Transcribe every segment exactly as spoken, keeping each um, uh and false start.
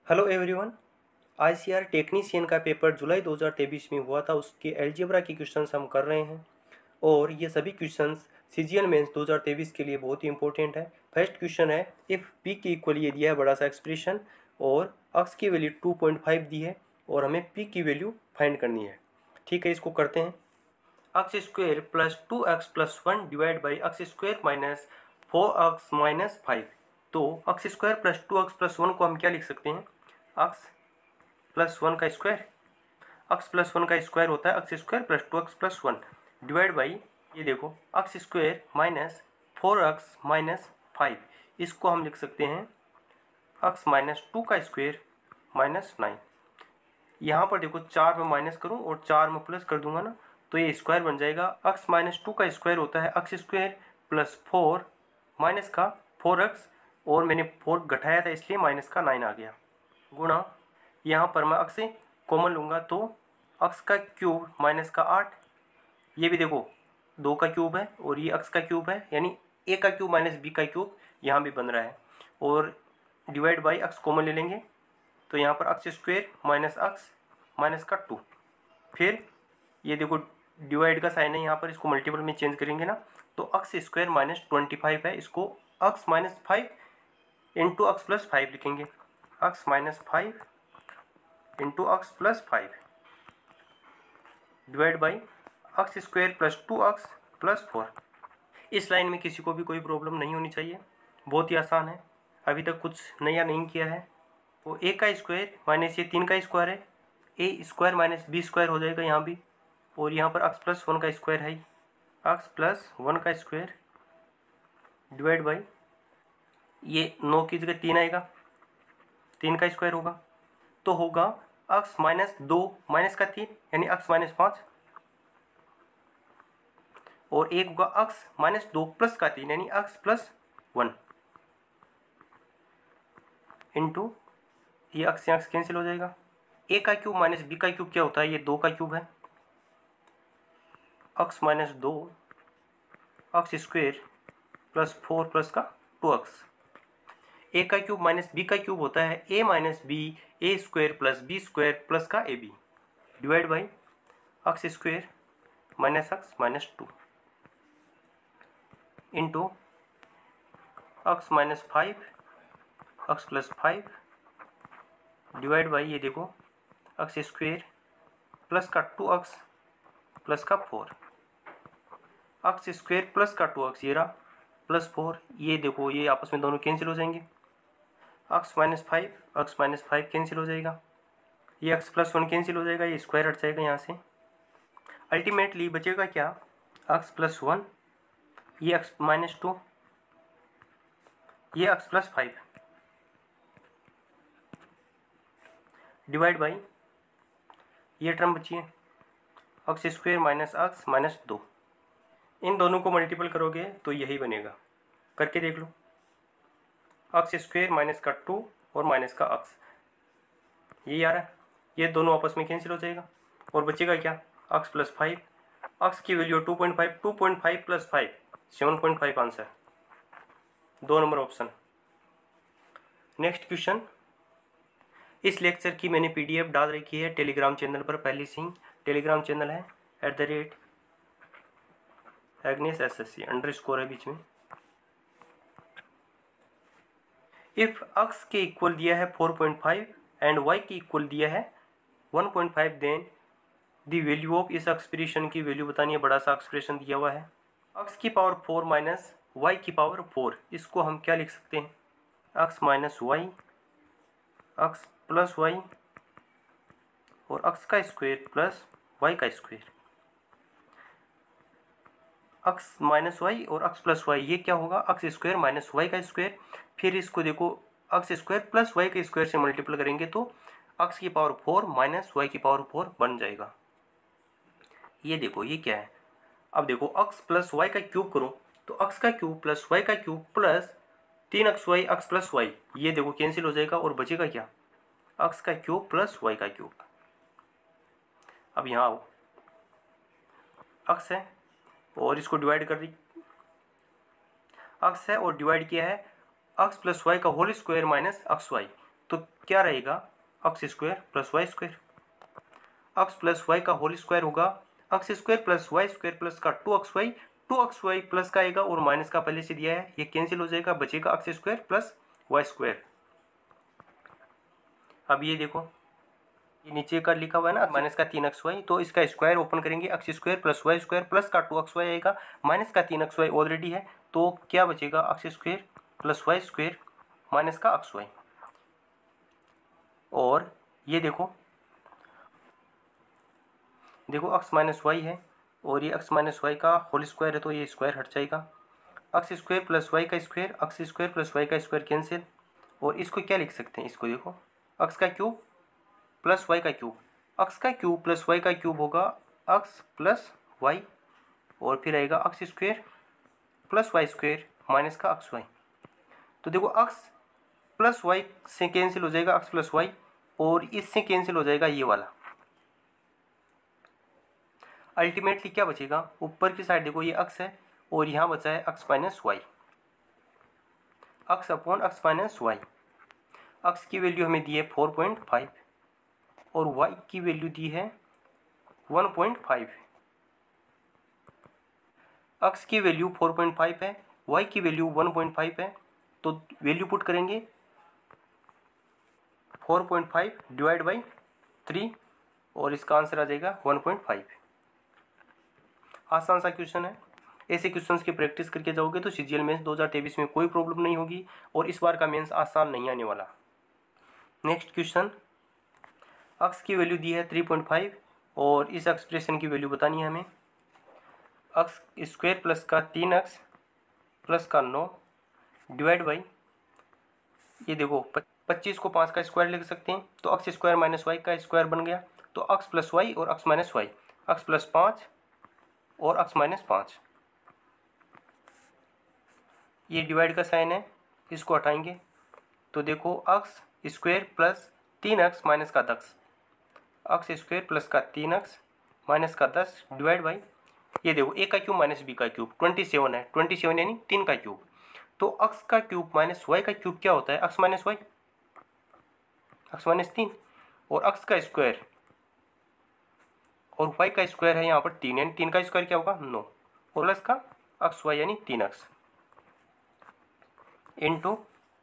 Hello everyone. ICR technician का paper जुलाई दो हज़ार तेईस में हुआ था। उसके अलजेब्रा के क्वेश्चंस हम कर रहे हैं और ये सभी क्वेश्चंस सीजीएल मेंस दो हज़ार तेईस के लिए बहुत ही इंपॉर्टेंट है। फर्स्ट क्वेश्चन है, इफ़ पी की इक्वल ये दिया है बड़ा सा एक्सप्रेशन और एक्स की वैल्यू टू पॉइंट फाइव दी है और हमें पी की वैल्यू फाइंड करनी है। ठीक है, इसको करते हैं। X square plus two x plus one divide by x square minus four x minus five. तो x square plus two x plus one को हम क्या लिख सकते हैं? एक्स प्लस वन का स्क्वायर। एक्स प्लस वन का स्क्वायर होता है x square plus two x plus one divide by, ये देखो, x square minus four x minus five. इसको हम लिख सकते हैं एक्स माइनस टू का स्क्वायर माइनस नाइन। यहाँ पर देखो, चार में माइनस करूँ और चार में प्लस कर दूंगा ना, तो ये स्क्वायर बन जाएगा। एक्स माइनस टू का स्क्वायर होता है x square plus four minus का फोर एक्स, और मैंने फोर घटाया था इसलिए माइनस का नाइन आ गया, गुणा, यहाँ पर मैं एक्स से कॉमन लूँगा तो एक्स का क्यूब माइनस का आठ। ये भी देखो दो का क्यूब है और ये एक्स का क्यूब है, यानी ए का क्यूब माइनस बी का क्यूब यहाँ भी बन रहा है। और डिवाइड बाई एक्स कॉमन ले लेंगे तो यहाँ पर x square minus x minus का टू। फिर ये देखो डिवाइड का साइन है यहाँ पर, इसको मल्टीपल में चेंज करेंगे ना तो x square minus twenty five है, इसको x minus five into x plus five लिखेंगे। X minus five into x plus five divide by x square plus two x plus four. इस लाइन में किसी को भी कोई प्रॉब्लम नहीं होनी चाहिए, बहुत ही आसान है, अभी तक कुछ नया नहीं किया है। तो ए का स्क्वायर माइनस ये तीन का स्क्वायर है, a square minus b square हो जाएगा यहाँ भी, और यहाँ पर एक्स प्लस वन का स्क्वायर है, एक्स प्लस वन का स्क्वायर डिवाइड बाई, ये नौ की जगह तीन आएगा, तीन का स्क्वायर होगा तो होगा एक्स माइनस दो माइनस का तीन यानी एक्स माइनस पाँच, और एक होगा एक्स माइनस दो प्लस का तीन यानी एक्स प्लस वन इंटू, ये एक्स से एक्स कैंसिल हो जाएगा। ए का क्यूब माइनस बी का क्यूब क्या होता है? ये दो का क्यूब है, एक्स माइनस दो x square plus four plus का टू एक्स। ए का क्यूब माइनस बी का क्यूब होता है a minus b a square plus b square plus का a b divide by x square minus x minus two into x minus five x plus five divide by, ये देखो, x square plus का two x plus का four, x square plus का two x ये रहा plus four, ये देखो ये आपस में दोनों कैंसिल हो जाएंगे, x minus five x minus five cancel हो जाएगा, ये एक्स प्लस वन कैंसिल हो जाएगा, ये स्क्वायर हट जाएगा यहाँ से। अल्टीमेटली बचेगा क्या? एक्स प्लस वन, ये एक्स माइनस टू, ये x plus five divide by, ये टर्म बची है x square minus x minus दो। इन दोनों को मल्टीपल करोगे तो यही बनेगा, करके देख लो। एक्स स्क्वायर माइनस का टू और माइनस का एक्स, ये आ रहा है, ये दोनों आपस में कैंसिल हो जाएगा और बचेगा क्या? X plus five. एक्स की value two point five, two point five plus five seven point five answer, दो नंबर ऑप्शन। नेक्स्ट क्वेश्चन, इस लेक्चर की मैंने पीडीएफ डाल रखी है टेलीग्राम चैनल पर पहले से ही। टेलीग्राम चैनल है at the rate Agnes S S C, underscore है बीच में। इफ एक्स के इक्वल दिया है four point five and y के इक्वल दिया है one point five, then the value of, इस एक्सप्रेशन की वैल्यू बतानी है, बड़ा सा एक्सप्रेशन दिया हुआ है। एक्स की पावर फोर माइनस वाई की पावर फोर, इसको हम क्या लिख सकते हैं? X minus y x plus y और एक्स का स्क्वायर प्लस वाई का स्क्वायर। एक्स माइनस वाई और एक्स प्लस वाई, ये क्या होगा? एक्स स्क्वायर माइनस वाई का स्क्वायर। फिर इसको देखो, एक्स स्क्वायर प्लस वाई के स्क्वायर से मल्टीप्लाई करेंगे तो एक्स की पावर फोर माइनस वाई की पावर फोर बन जाएगा। ये देखो ये क्या है? अब देखो एक्स प्लस वाई का क्यूब करो तो एक्स का क्यूब प्लस वाई का क्यूब प्लस तीन x y x plus y, ये देखो कैंसिल हो जाएगा और बचेगा क्या? एक्स का क्यूब प्लस वाई का क्यूब। अब यहाँ आओ, एक्स है और इसको डिवाइड कर दी, एक्स है और डिवाइड किया है एक्स प्लस वाई का whole square minus x y, तो क्या रहेगा, x square plus y square. X plus y का होल स्क्वायर होगा x square plus y square plus का two x y, two x y plus का आएगा और माइनस का पहले से दिया है, ये कैंसिल हो जाएगा, बचेगा x square plus y square. अब ये देखो, ये नीचे का लिखा हुआ है ना माइनस का तीन एक्स वाई, तो इसका स्क्वायर ओपन करेंगे, x square plus y square plus का टू एक्स वाई आएगा, माइनस का तीन एक्स वाई ऑलरेडी है, तो क्या बचेगा, x square plus y square minus का एक्स वाई। और ये देखो देखो एक्स माइनस वाई है और ये एक्स माइनस वाई का होल स्क्वायर है, तो ये स्क्वायर हट जाएगा, एक्स स्क्वायर प्लस वाई का square, x square plus y का स्क्वायर कैंसिल, और इसको क्या लिख सकते हैं, इसको देखो एक्स का क्यूब प्लस वाई का क्यूब, एक्स का क्यूब प्लस वाई का क्यूब होगा एक्स प्लस वाई, और फिर आएगा x square plus y square minus का एक्स वाई। तो देखो एक्स प्लस वाई से कैंसिल हो जाएगा एक्स प्लस वाई, और इससे कैंसिल हो जाएगा ये वाला। अल्टीमेटली क्या बचेगा, ऊपर की साइड देखो ये एक्स है और यहाँ बचा है x minus y, x upon x minus y. X की वैल्यू हमें दी है फोर पॉइंट फाइव और वाई की वैल्यू दी है वन पॉइंट फाइव। एक्स की वैल्यू फोर पॉइंट फाइव है, वाई की वैल्यू वन पॉइंट फाइव है, तो वैल्यू पुट करेंगे four point five divide by three और इसका आंसर आ जाएगा वन पॉइंट फाइव। आसान सा क्वेश्चन है, ऐसे क्वेश्चंस की प्रैक्टिस करके जाओगे तो सीजीएल मेंस दो हज़ार तेईस में कोई प्रॉब्लम नहीं होगी और इस बार का मेंस आसान नहीं आने वाला। नेक्स्ट क्वेश्चन, एक्स की वैल्यू दी है थ्री पॉइंट फाइव और इस एक्सप्रेशन की वैल्यू बतानी है हमें, एक्स स्क्वायर प्लस का तीन एक्स प्लस का नौ डिवाइड बाई, ये देखो पच्चीस को पाँच का स्क्वायर लिख सकते हैं, तो एक्स स्क्वायर माइनस वाई का स्क्वायर बन गया, तो एक्स प्लस वाई और x minus y, x plus पाँच और एक्स माइनस पाँच, ये डिवाइड का साइन है, इसको हटाएंगे, तो देखो एक्स स्क्वायर प्लस तीन एक्स माइनस का दस, एक्स स्क्वायर प्लस का तीन एक्स माइनस का दस डिवाइड बाई, ये देखो ए का क्यूब माइनस बी का क्यूब ट्वेंटी सेवन है, ट्वेंटी सेवन यानी तीन का क्यूब, तो एक्स का क्यूब माइनस वाई का क्यूब क्या होता है, x minus y, x minus तीन, और एक्स का स्क्वायर और वाई का स्क्वायर है यहाँ पर तीन, यानी तीन का स्क्वायर क्या होगा नौ, और प्लस का एक्स वाई यानी तीन एक्स इंटू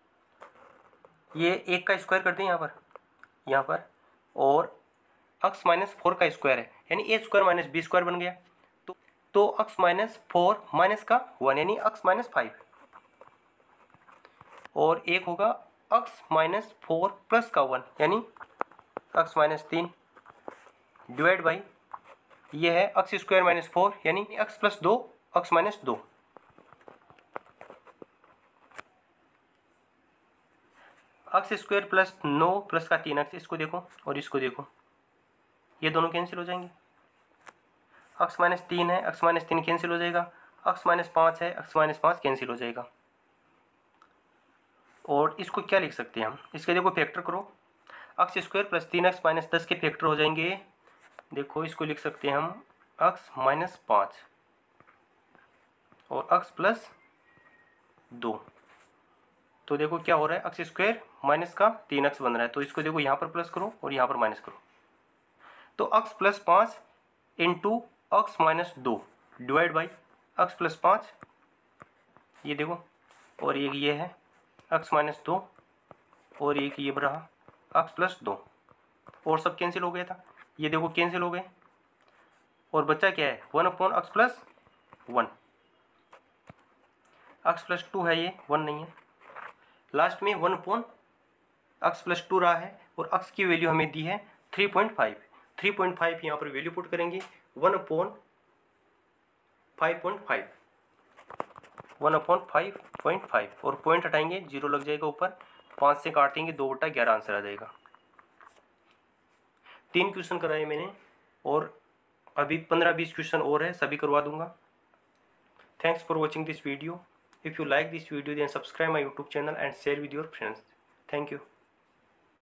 ये एक का स्क्वायर करते हैं यहाँ पर यहाँ पर और एक्स माइनस फोर का स्क्वायर है यानी a square minus b square बन गया, तो तो एक्स माइनस फोर माइनस का वन यानी एक्स माइनस फाइव, और एक होगा एक्स माइनस फोर प्लस का वन यानी एक्स माइनस तीन डिवाइड बाई, ये है एक्स स्क्वायर माइनस फोर यानी एक्स प्लस दो एक्स माइनस दो। एक्स स्क्वायर प्लस नौ प्लस का तीन एक्स, इसको देखो और इसको देखो, ये दोनों कैंसिल हो जाएंगे, एक्स माइनस तीन है एक्स माइनस तीन कैंसिल हो जाएगा, एक्स माइनस पाँच है एक्स माइनस पाँच कैंसिल हो जाएगा, और इसको क्या लिख सकते हैं हम, इसके देखो फैक्टर करो, एक्स स्क्वायर प्लस तीन एक्स माइनस दस के फैक्टर हो जाएंगे, देखो इसको लिख सकते हैं हम एक्स माइनस पाँच और एक्स प्लस दो, तो देखो क्या हो रहा है, एक्स स्क्वायर माइनस का तीन एक्स बन रहा है, तो इसको देखो यहाँ पर प्लस करो और यहाँ पर माइनस करो, तो एक्स प्लस पाँच इंटू एक्स माइनस दो डिवाइड बाई एक्स प्लस पाँच, ये देखो, और एक ये है एक्स माइनस दो और एक ये रहा एक्स प्लस दो, और सब कैंसिल हो गया था, ये देखो कैंसिल हो गए, और बच्चा क्या है one upon x plus one, x plus two है ये वन नहीं है, लास्ट में one upon x plus two रहा है, और एक्स की वैल्यू हमें दी है three point five, three point five यहाँ पर वैल्यू पुट करेंगे, one upon five point five, one upon five point five, और पॉइंट हटाएंगे जीरो लग जाएगा ऊपर, पाँच से काट देंगे दो बटा ग्यारह आंसर आ जाएगा। तीन क्वेश्चन कराए मैंने और अभी पंद्रह बीस क्वेश्चन और है, सभी करवा दूंगा। Thanks for watching this video. If you like this video then subscribe my YouTube channel and share with your friends. Thank you.